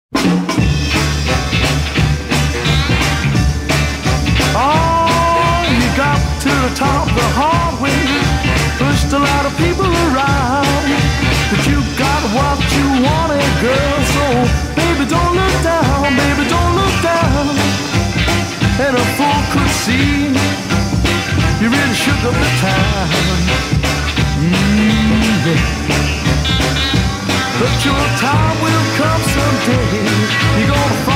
Oh, you got to the top the hard way, pushed a lot of people around, but you got what you wanted, girl, so baby don't look down, baby don't look down. And a fool could see you really shook up the town. Yeah. But your time will come someday. You're gonna